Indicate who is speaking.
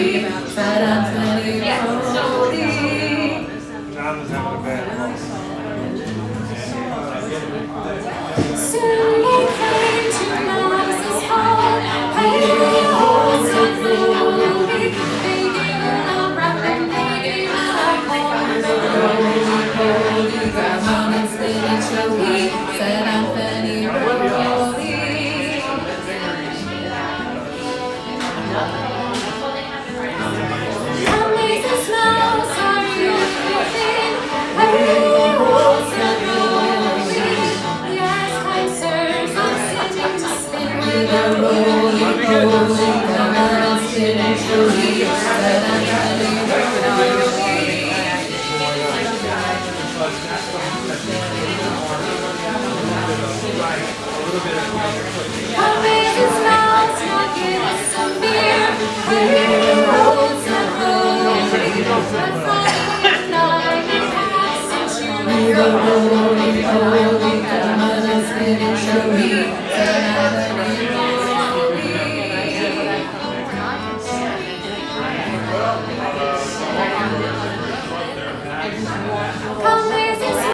Speaker 1: showy, said I'm funny holy.
Speaker 2: John was having a bad loss.
Speaker 1: Soon he came to Moses' hall, paid rolls and ruby, begging a rap and begging a horn. Holy, come on and spinach showy, said I'm funny holy. Amazing smells are you within, paid rolls and ruby. Yes, kind sirs, I'm sitting to spin with a rolly, holy, come on and spinach showy, said I'm funny holy. Amazing smells, now give us some beer, paid rolls and ruby. But Friday night is passing, you the holy, holy, come on and spinach showy, said